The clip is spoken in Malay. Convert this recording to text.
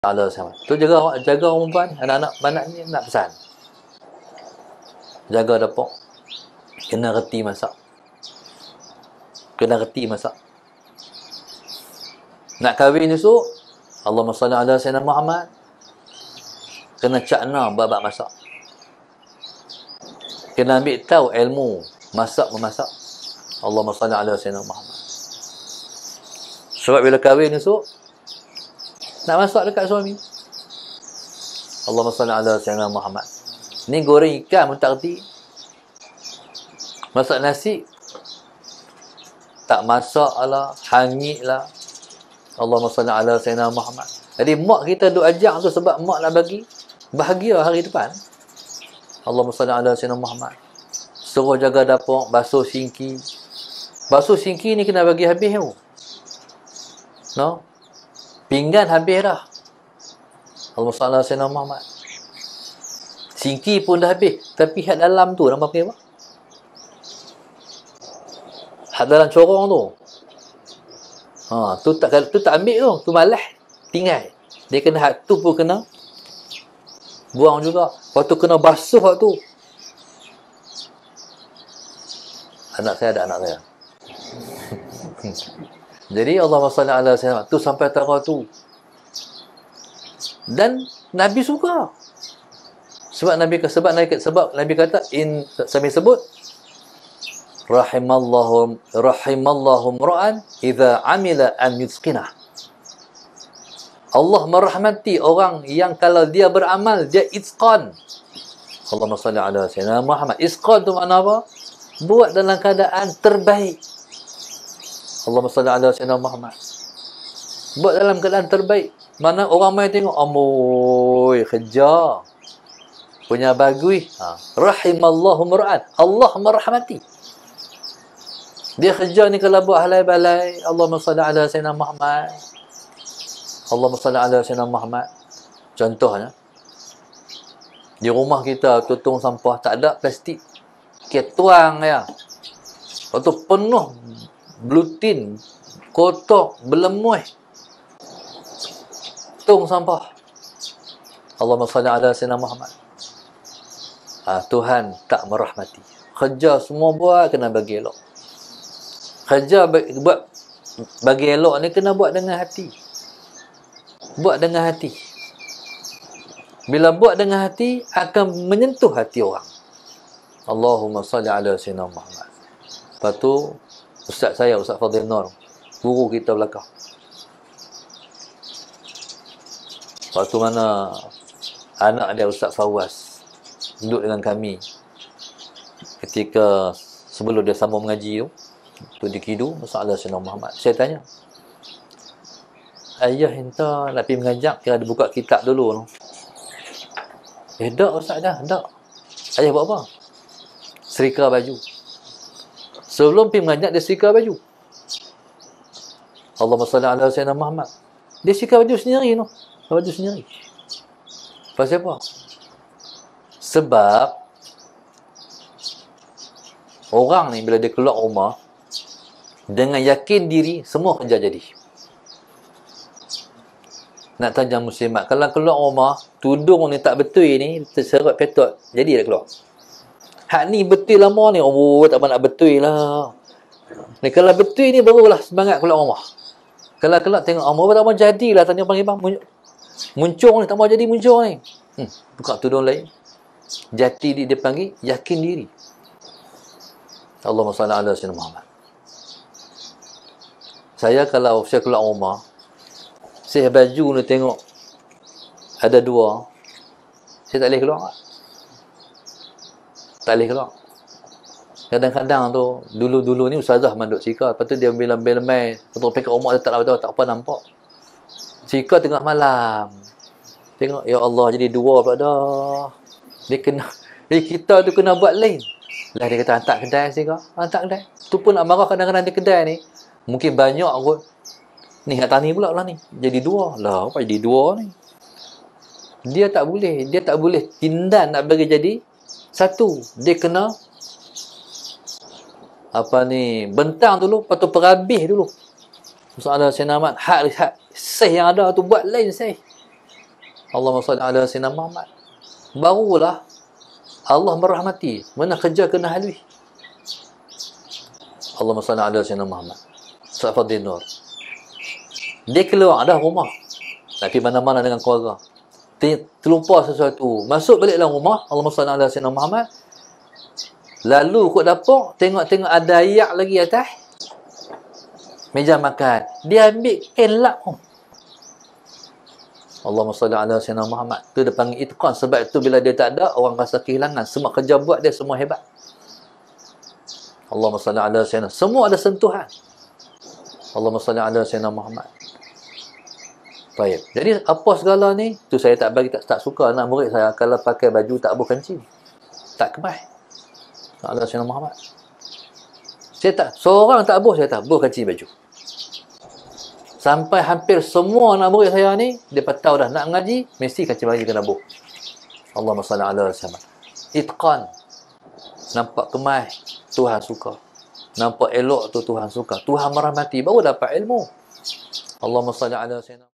Ta'ala sama. Tu jaga orang perempuan, anak-anak ni nak pesan. Jaga dapur. Kena reti masak. Nak kahwin esok, Allahumma salli ala sayyidina Muhammad. Kena cakna bab masak. Kena ambil tahu ilmu memasak. Allahumma salli ala sayyidina Muhammad. Sebab bila kahwin esok, nak masak dekat suami. Allahumma salli ala sayyidina Muhammad. Ni goreng ikan pun tak reti. Masak nasi tak masak lah, hangit lah. Allahumma salli ala sayyidina Muhammad. Jadi mak kita duk ajak tu sebab mak nak bagi bahagia hari depan. Allahumma salli ala sayyidina Muhammad. Suruh jaga dapur, basuh sinki. Basuh sinki ni kena bagi habis tu. No? Pinggan habis dah. Allahumma salli ala sayyidina Muhammad. Sinki pun dah habis. Tapi hak dalam tu nama panggil apa? Hak dalam corong tu. Tu tak ambil tu. Tu malas. Tinggal. Dia kena hak tu pun kena buang juga. Lepas tu kena basuh hak tu. Anak saya ada anak saya. Jadi Allahumma salli ala sayyidina tu sampai tarah tu. Dan Nabi suka. Sebab Nabi kata sambil sebut rahimallahu ra'an idza amila an yutqinah. Allah merahmati orang yang kalau dia beramal dia itqan. Allahumma salli ala sayyidina Muhammad. Itqan tu makna apa? Buat dalam keadaan terbaik. Allahumma salli ala sayyidina Muhammad. Buat dalam keadaan terbaik. Mana orang main tengok, amboi, kerja. Punya bagus. Rahimallahu ra'an. Allah merahmati. Dia kerja ni kalau buat halai balai, Allahumma salli ala sayyidina Muhammad. Allahumma salli ala sayyidina Muhammad. Contohnya, di rumah kita tutung sampah tak ada plastik. Kita tuang ya. Lepas tu penuh blutin, kotor, berlemuh. Tung sampah. Allahumma salli ala sayyidina Muhammad. Tuhan tak merahmati. Kerja semua buat kena bagi elok. Kerja buat bagi elok ni kena buat dengan hati. Buat dengan hati. Bila buat dengan hati akan menyentuh hati orang. Allahumma salli ala sayyidina Muhammad. Lepas tu Ustaz Fadil Nur, guru kita belakang. Lepas tu mana anak dia Ustaz Fawaz duduk dengan kami ketika sebelum dia sambung mengaji tu di Kidu, masalah Sayyidina Muhammad. Saya tanya, ayah entah nak pergi mengajak, kira dia buka kitab dulu. Tak Ustaz dah, tak. Ayah buat apa? Serika baju. Sebelum pergi mengajak, dia serika baju. Allahumma salli ala Sayyidina Muhammad. Dia serika baju sendiri tu. Baju sendiri. Pasal apa? Sebab orang ni bila dia keluar rumah dengan yakin diri, semua kerja jadi. Nak tanya muslimat, kalau keluar rumah tudung ni tak betul ni, terseret petot, jadi dah keluar. Hak ni betul lama ni, tak apa nak betul lah. Ni kalau betul ni barulah semangat keluar rumah. Kalau keluar tengok tak mau jadilah, tanya panggil bang, muncung ni tak mau jadi muncung ni. Buka tudung lain. Jati dia panggil yakin diri. Allahumma salli ala sayyidina Muhammad. Saya kalau saya keluar rumah, saya baju ni tengok ada dua, saya tak boleh keluar. Tak boleh keluar. Kadang-kadang tu, dulu ni ustazah manduk sika, lepas tu dia ambil main, untuk pergi kat rumah dia tak apa nampak. Sika tengah malam. Tengok, ya Allah, jadi dua pula dah. Dia kena, jadi kita tu kena buat lain. Lah dia kata, hantar kedai sika. Hantar kedai. Tu pun nak marah kadang-kadang di kedai ni. Mungkin banyak kot. Ni nak tani pula lah ni. Jadi dua. Lah, apa jadi dua ni? Dia tak boleh tindan nak bagi jadi satu. Dia kena bentang dulu, lepas tu perhabis dulu. Masalah Sayyidina Ahmad, hak seh yang ada tu buat lain seh. Allahumma salli ala Sayyidina Muhammad. Barulah Allah merahmati. Mana kerja kena halui. Allahumma salli ala Sayyidina Muhammad. Safaddin Nur. Dia keluar dah rumah. Nak pergi mana-mana dengan keluarga. Terlupa sesuatu. Masuk balik dalam rumah. Allahumma salli ala Sayyidina Muhammad. Lalu kot dapur. Tengok-tengok ada ayak lagi atas meja makan. Dia ambil elak. Allahumma salli ala Sayyidina Muhammad. Tu dia panggil itqan. Sebab itu bila dia tak ada, orang rasa kehilangan. Semua kerja buat dia semua hebat. Allahumma salli ala Sayyidina. Semua ada sentuhan. Allahumma salli ala Sayyidina Muhammad. Baik. Jadi apa segala ni, tu saya tak bagi, tak suka anak murid saya kalau pakai baju tak abu kancing. Tak kemas. Ala Sayyidina Muhammad. Saya tak, seorang tak abuh, saya tak abuh kancing baju. Sampai hampir semua anak murid saya ni, dia tahu dah nak ngaji, mesti kancing baju kena abuh. Allahumma salli ala Sayyidina. Itqan. Nampak kemas, Tuhan suka. Nampak elok tu Tuhan suka. Tuhan merahmati, baru dapat ilmu. Allahumma salli ala Sayyidina.